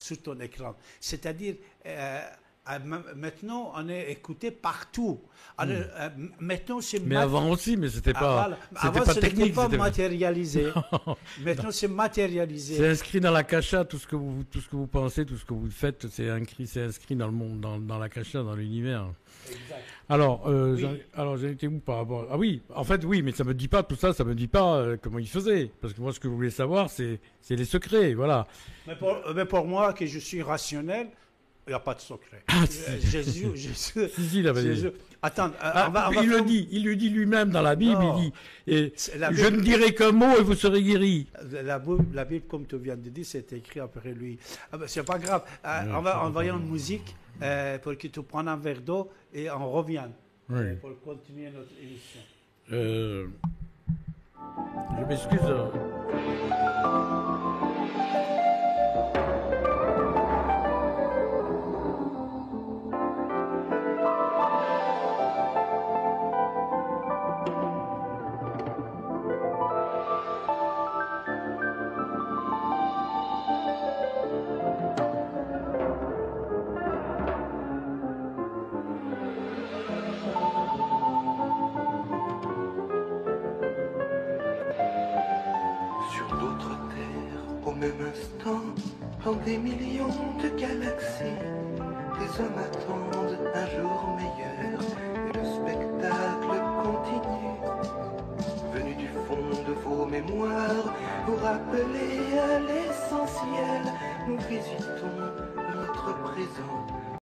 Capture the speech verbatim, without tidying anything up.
sur ton écran. C'est-à-dire, euh, euh, maintenant, on est écouté partout. Alors, Mm. euh, maintenant, c'est Mais avant aussi, mais c'était Ah, pas, voilà. c'était Avant, pas ce n'était technique. pas c'était- matérialisé. Non. Maintenant, c'est matérialisé. C'est inscrit dans la cacha, tout ce que vous, tout ce que vous pensez, tout ce que vous faites, c'est inscrit, c'est inscrit dans le monde, dans, dans la cacha, dans l'univers. Exact. Alors, euh, Oui. j'en- alors, j'en étais où par rapport? Ah oui, en fait, oui, mais ça me dit pas tout ça, ça me dit pas euh, comment il faisait, parce que moi, ce que vous voulez savoir, c'est, c'est les secrets, voilà. Mais pour, mais pour moi, que je suis rationnel, il n'y a pas de secret. Ah, Euh, si. Jésus, Jésus, Si, si, il avait dit. Jésus. Attends, euh, Ah, on va, on va il faire- le dit, il le dit lui-même dans la Bible, Non. il dit, et C'est la je Bible. ne dirai qu'un mot et vous serez guéris. La Bible, la Bible, comme tu viens de dire, c'est écrit après lui. Ah ben, c'est pas grave. Euh, Ouais, on va c'est envoyer pas une musique euh, pour que tu prennes un verre d'eau et on revient Oui. euh, pour continuer notre émission. Euh, je m'excuse. euh, Sur d'autres terres, au même instant, dans des millions de galaxies, les hommes attendent un jour meilleur et le spectacle continue. Venu du fond de vos mémoires, vous rappeler à l'essentiel, nous visitons